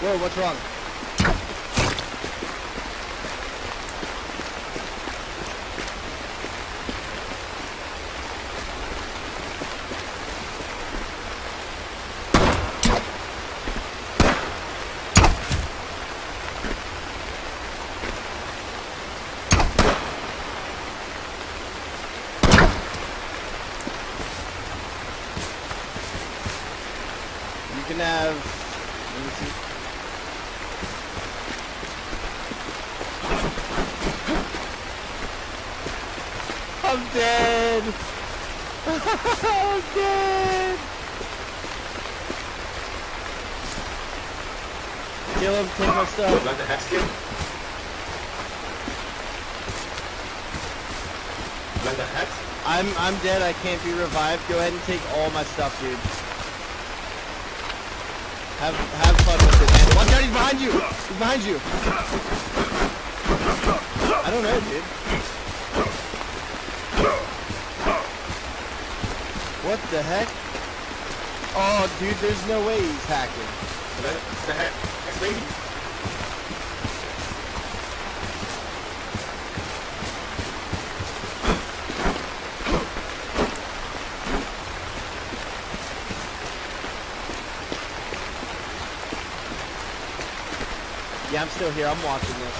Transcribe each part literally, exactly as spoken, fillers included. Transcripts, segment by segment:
Whoa, what's wrong? You can have, let me see. I'm dead. I'm dead. Kill him, take my stuff. Like the hat skin? Like the hat? I'm I'm dead. I can't be revived. Go ahead and take all my stuff, dude. Have have fun with it, man. Watch out, he's behind you. He's behind you. I don't know, dude. What the heck? Oh, dude, there's no way he's hacking. The hat? That's baby? Yeah, I'm still here. I'm watching this.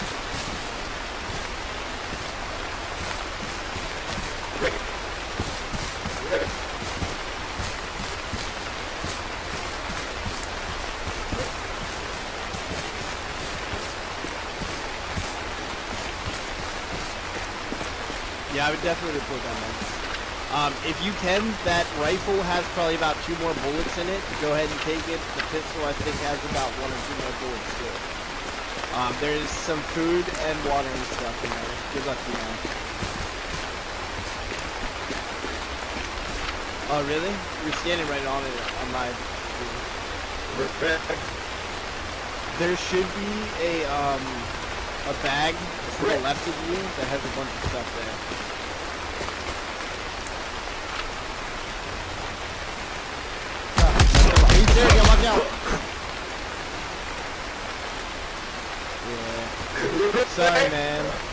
Yeah, I would definitely report that, man. Um, if you can, that rifle has probably about two more bullets in it. Go ahead and take it. The pistol, I think, has about one or two more bullets still. Um, there's some food and water and stuff in there. Good luck to you, man. Oh, really? You're standing right on it on my screen. There should be a, um, a bag to the left of you that has a bunch of stuff there. He's there, you watch out! Yeah. Sorry, man.